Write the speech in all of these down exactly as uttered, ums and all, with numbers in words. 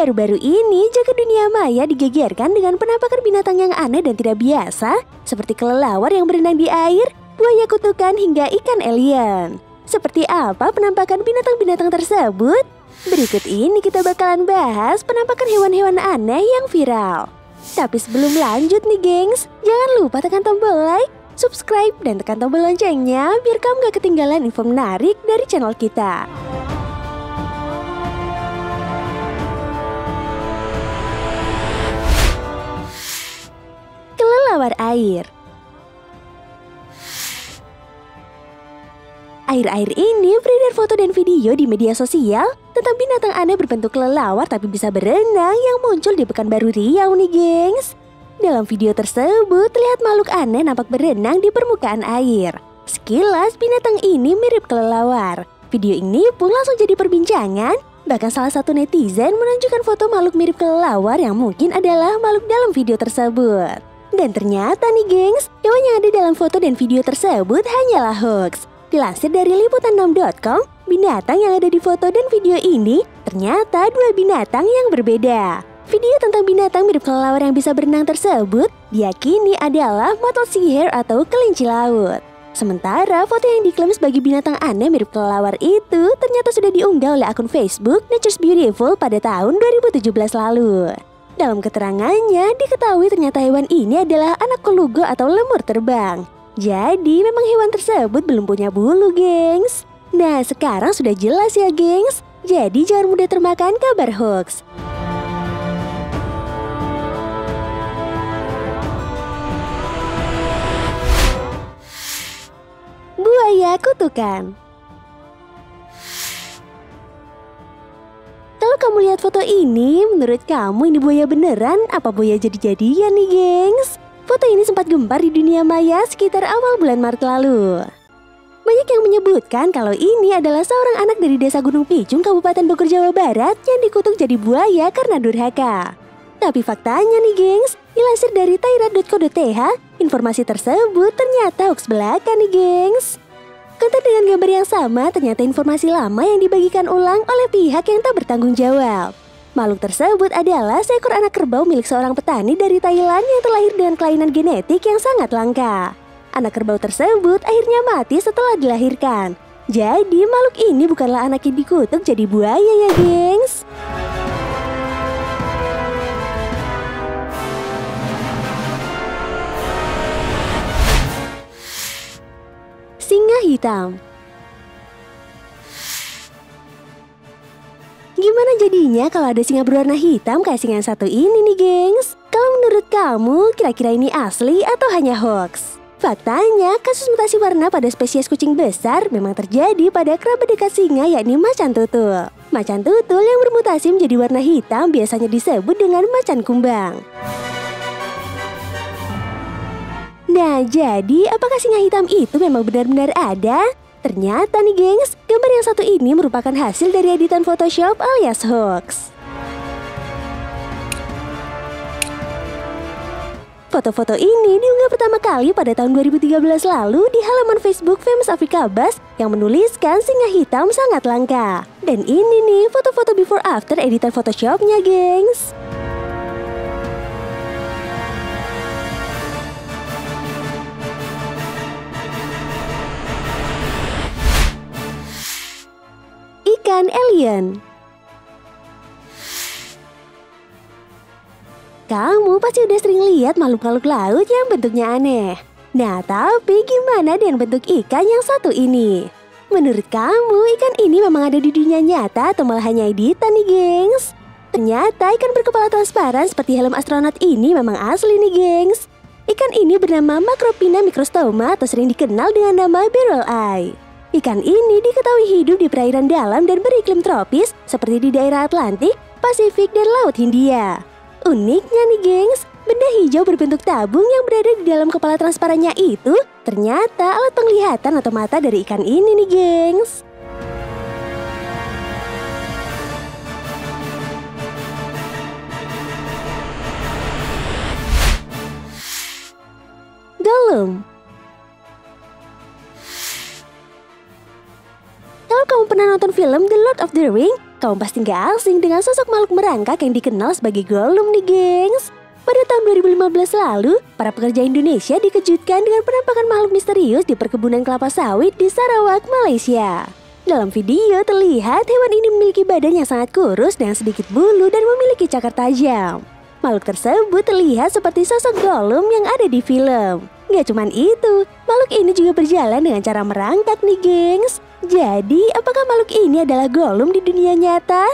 Baru-baru ini jagat dunia maya digegerkan dengan penampakan binatang yang aneh dan tidak biasa, seperti kelelawar yang berenang di air, buaya kutukan hingga ikan alien. Seperti apa penampakan binatang-binatang tersebut? Berikut ini kita bakalan bahas penampakan hewan-hewan aneh yang viral. Tapi sebelum lanjut nih gengs, jangan lupa tekan tombol like, subscribe, dan tekan tombol loncengnya biar kamu gak ketinggalan info menarik dari channel kita. Kelelawar air. Akhir-akhir ini beredar foto dan video di media sosial tentang binatang aneh berbentuk kelelawar tapi bisa berenang yang muncul di Pekanbaru Riau nih gengs. Dalam video tersebut terlihat makhluk aneh nampak berenang di permukaan air. Sekilas binatang ini mirip kelelawar. Video ini pun langsung jadi perbincangan. Bahkan salah satu netizen menunjukkan foto makhluk mirip kelelawar yang mungkin adalah makhluk dalam video tersebut. Dan ternyata nih gengs, hewan yang ada dalam foto dan video tersebut hanyalah hoax. Dilansir dari liputan enam titik com, binatang yang ada di foto dan video ini ternyata dua binatang yang berbeda. Video tentang binatang mirip kelelawar yang bisa berenang tersebut diyakini adalah mottled sea hare atau kelinci laut. Sementara foto yang diklaim sebagai binatang aneh mirip kelelawar itu ternyata sudah diunggah oleh akun Facebook Nature's Beautiful pada tahun dua ribu tujuh belas lalu. Dalam keterangannya diketahui ternyata hewan ini adalah anak kolugo atau lemur terbang. Jadi memang hewan tersebut belum punya bulu gengs. Nah sekarang sudah jelas ya gengs. Jadi jangan mudah termakan kabar hoax. Buaya kutukan. Kalau kamu lihat foto ini, menurut kamu ini buaya beneran apa buaya jadi-jadian nih gengs? Foto ini sempat gempar di dunia maya sekitar awal bulan Maret lalu. Banyak yang menyebutkan kalau ini adalah seorang anak dari desa Gunung Picung, Kabupaten Bogor, Jawa Barat yang dikutuk jadi buaya karena durhaka. Tapi faktanya nih gengs, dilansir dari tairat titik co titik th, informasi tersebut ternyata hoax belaka nih gengs. Konten dengan gambar yang sama ternyata informasi lama yang dibagikan ulang oleh pihak yang tak bertanggung jawab. Makhluk tersebut adalah seekor anak kerbau milik seorang petani dari Thailand yang terlahir dengan kelainan genetik yang sangat langka. Anak kerbau tersebut akhirnya mati setelah dilahirkan. Jadi makhluk ini bukanlah anak yang dikutuk jadi buaya ya gengs. Singa hitam. Gimana jadinya kalau ada singa berwarna hitam kayak singa yang satu ini nih gengs? Kalau menurut kamu kira-kira ini asli atau hanya hoax? Faktanya kasus mutasi warna pada spesies kucing besar memang terjadi pada kerabat dekat singa yakni macan tutul. Macan tutul yang bermutasi menjadi warna hitam biasanya disebut dengan macan kumbang. Nah jadi apakah singa hitam itu memang benar-benar ada? Ternyata nih gengs, gambar yang satu ini merupakan hasil dari editan Photoshop alias hoax. Foto-foto ini diunggah pertama kali pada tahun dua ribu tiga belas lalu di halaman Facebook Famous Africa Buzz yang menuliskan singa hitam sangat langka. Dan ini nih foto-foto before after editan Photoshopnya gengs. Ikan alien. Kamu pasti udah sering lihat makhluk-makhluk laut yang bentuknya aneh. Nah, tapi gimana dengan bentuk ikan yang satu ini? Menurut kamu, ikan ini memang ada di dunia nyata atau malah hanya editan nih gengs? Ternyata ikan berkepala transparan seperti helm astronot ini memang asli nih gengs. Ikan ini bernama Macropina microstoma atau sering dikenal dengan nama barrel eye. Ikan ini diketahui hidup di perairan dalam dan beriklim tropis seperti di daerah Atlantik, Pasifik, dan Laut Hindia. Uniknya nih gengs, benda hijau berbentuk tabung yang berada di dalam kepala transparannya itu ternyata alat penglihatan atau mata dari ikan ini nih gengs. Gollum. Kalau kamu pernah nonton film The Lord of the Ring, Kamu pasti nggak asing dengan sosok makhluk merangkak yang dikenal sebagai Gollum nih, gengs. Pada tahun dua ribu lima belas lalu, para pekerja Indonesia dikejutkan dengan penampakan makhluk misterius di perkebunan kelapa sawit di Sarawak, Malaysia. Dalam video terlihat hewan ini memiliki badan yang sangat kurus dengan sedikit bulu dan memiliki cakar tajam. Makhluk tersebut terlihat seperti sosok Gollum yang ada di film. Gak cuman itu, makhluk ini juga berjalan dengan cara merangkak nih, gengs. Jadi, apakah makhluk ini adalah Gollum di dunia nyata?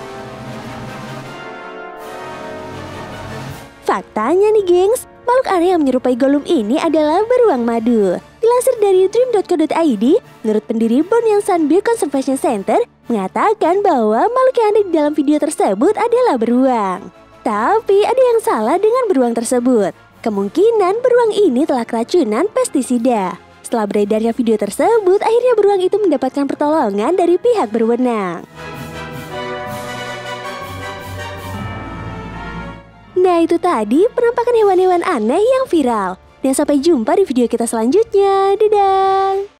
Faktanya nih, gengs, makhluk aneh yang menyerupai Gollum ini adalah beruang madu. Dilansir dari dream dot co dot i d, menurut pendiri Bornean Sun Bear Conservation Center, mengatakan bahwa makhluk yang ada di dalam video tersebut adalah beruang. Tapi ada yang salah dengan beruang tersebut. Kemungkinan beruang ini telah keracunan pestisida. Setelah beredarnya video tersebut, akhirnya beruang itu mendapatkan pertolongan dari pihak berwenang. Nah, itu tadi penampakan hewan-hewan aneh yang viral. Dan sampai jumpa di video kita selanjutnya. Dadah!